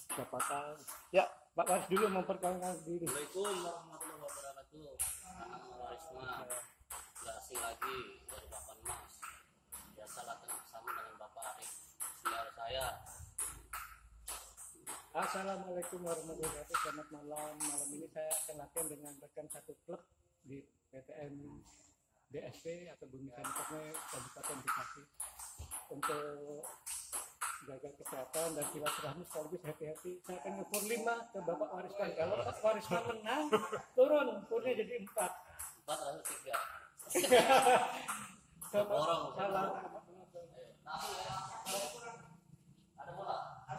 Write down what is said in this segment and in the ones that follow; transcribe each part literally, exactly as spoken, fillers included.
Siapa tahu. Ya, Pak Waris dulu memperkenalkan diri. Assalamualaikum warahmatullahi wabarakatuh. Anak Warisma, nggak asing lagi dari Bapak Mas. Biasalah bersama dengan Bapak Arif, senior saya. Assalamualaikum warahmatullahi wabarakatuh. Selamat malam. Malam ini saya akan latihan dengan rekan satu klub di P T M D S P atau Bumi Sanitarnya Kabupaten Bekasi untuk jaga kesehatan dan silaturahmi sekaligus happy-happy. Saya akan ngepur lima ke Bapak Warisman. Kalau Pak Warisman menang, turun purnya jadi empat. Empat atau tiga? Orang salah. Ada bola.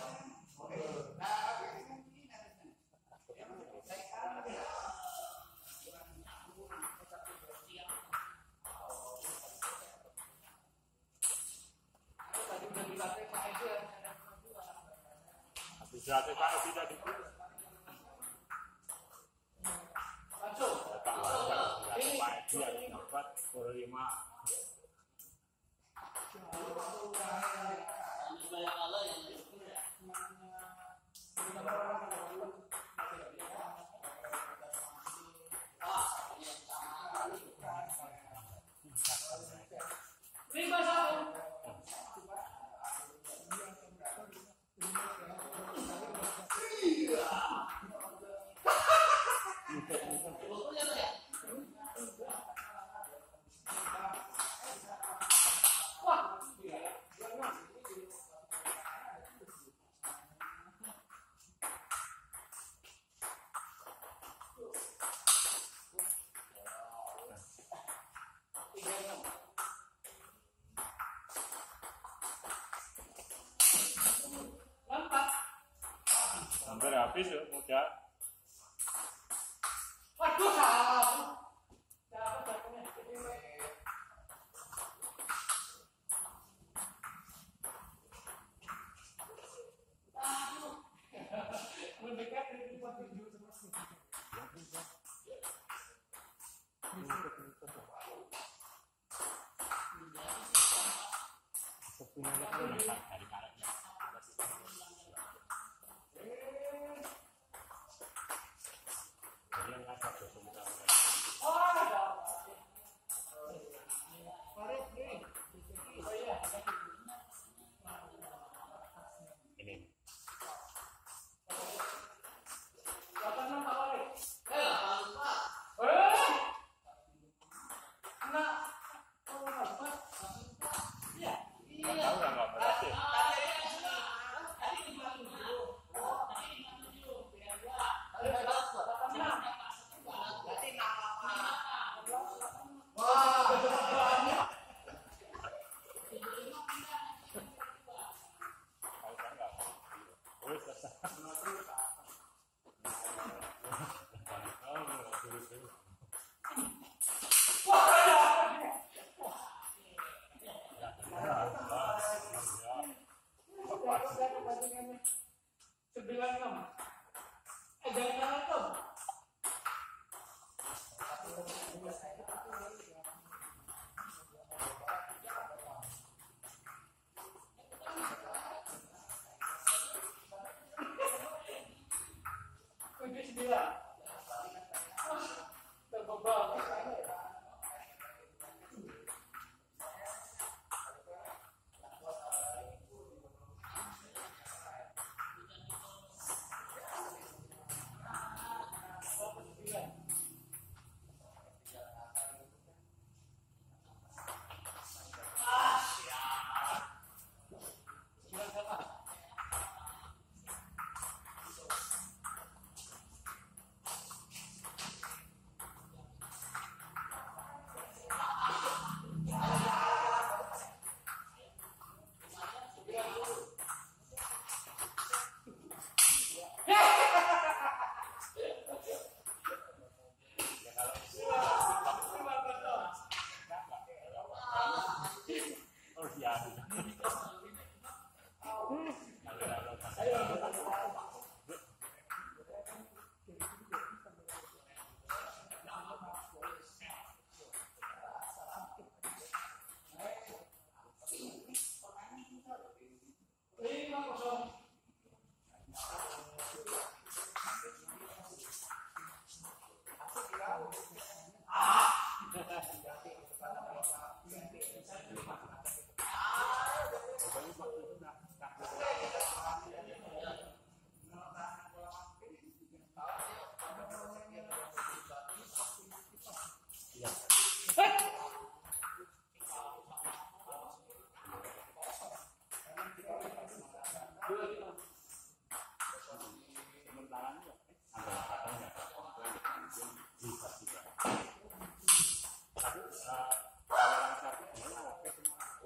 Bisa kita tidak dibuat. Langsung. Ini dia dapat puluh lima. Lima satu. Hampir habis ya, mudah. Waduh, salah. Mendekat dari tempat video seperti sembilan enam. Eh, jangan salah tuh. Tujuh sembilan. Terbebal.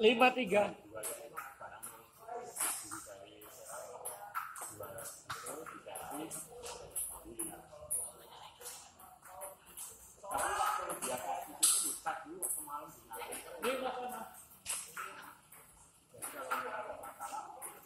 lima tiga. dua itu barang beli dari dua itu dikasih di tapi waktu dia kasih itu dicat dulu semalam dinanti. Lima sana. Jadi kalau nggak ada masalah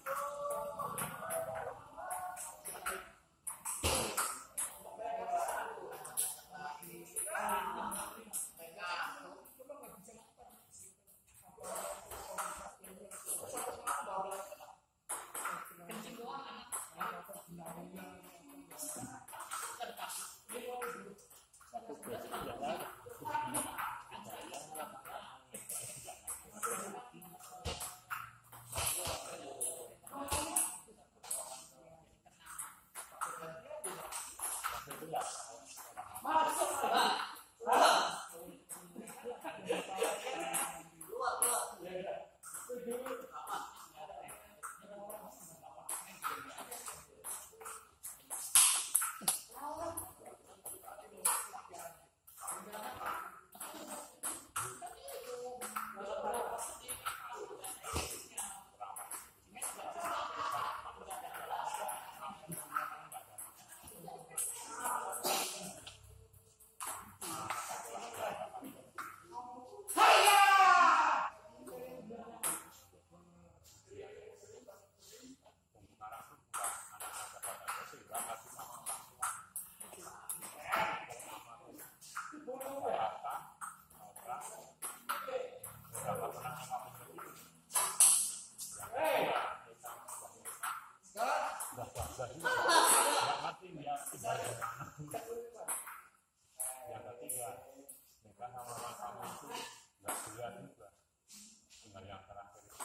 yang ketiga nikah sama orang kamu itu nggak jelas juga tinggal yang terakhir itu.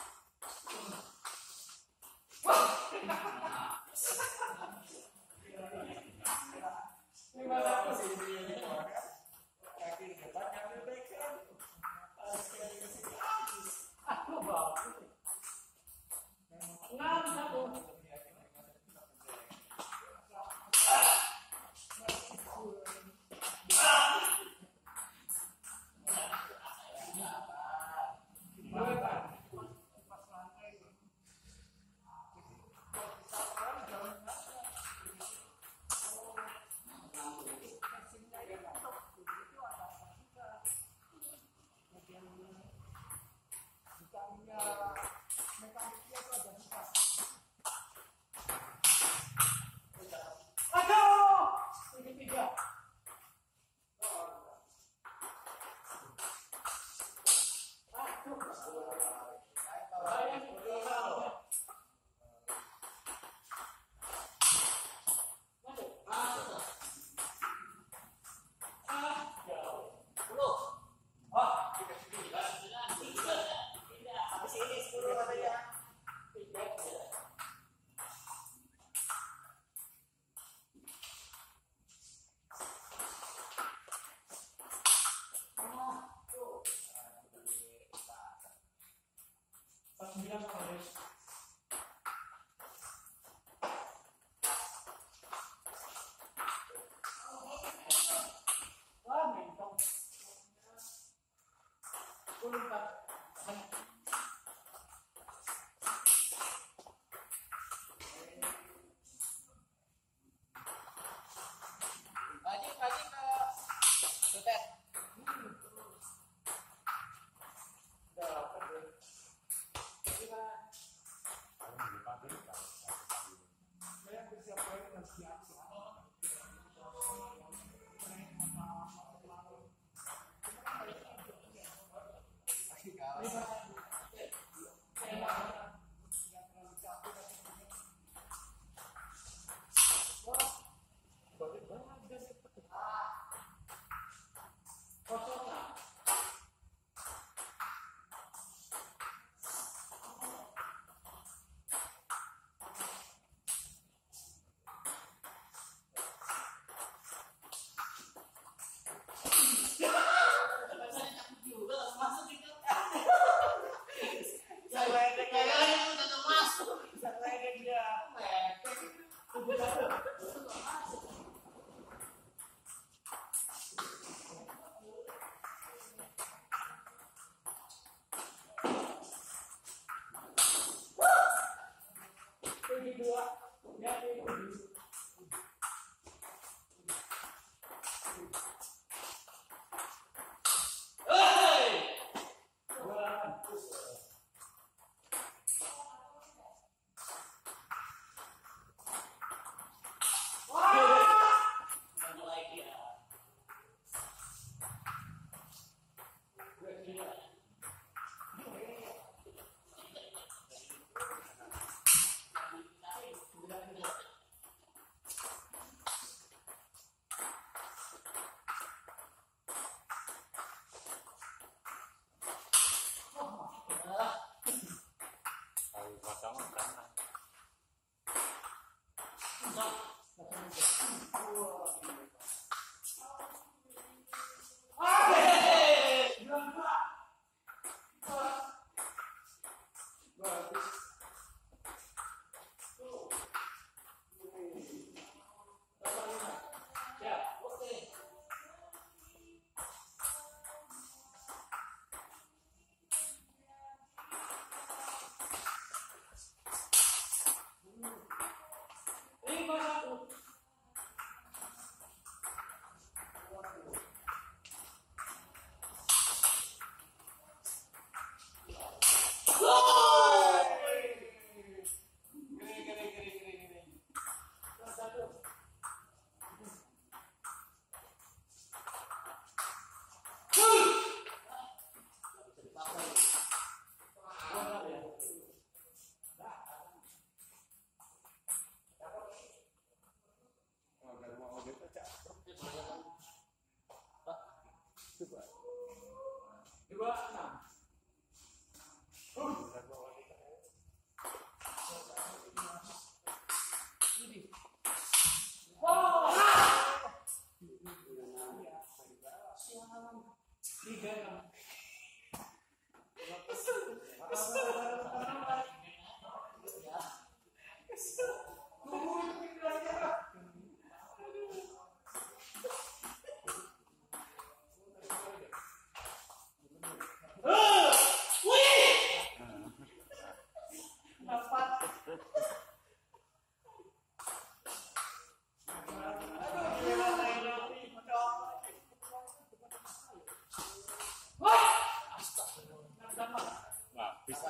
Wah, bisa.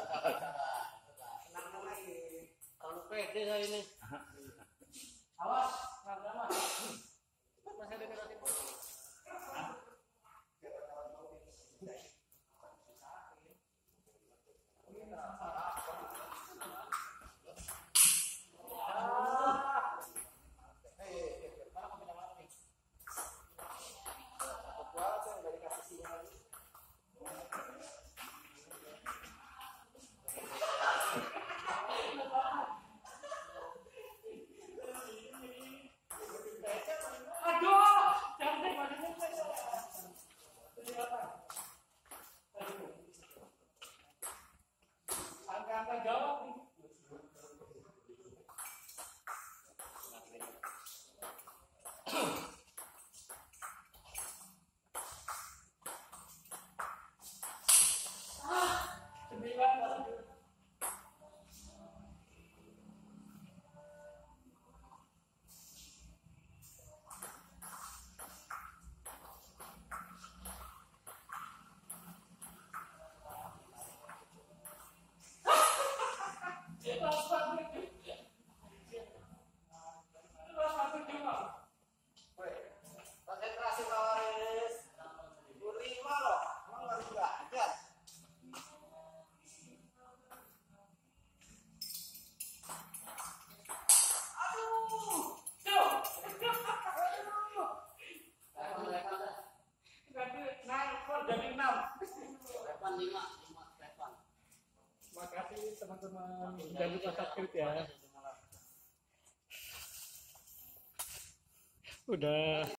Kalau pede saya ini. Awas, nggak lama. Masih ada berarti. Angka-angka jawab nih. Sembilan. Konsentrasi Pak Waris. lima loh. Emang baru belajar. Aduh. Tuh. Aduh. Ganti naik kok jadi enam. Repan lima, lima repan. Makasih teman-teman. Jangan lupa subscribe ya. Udah.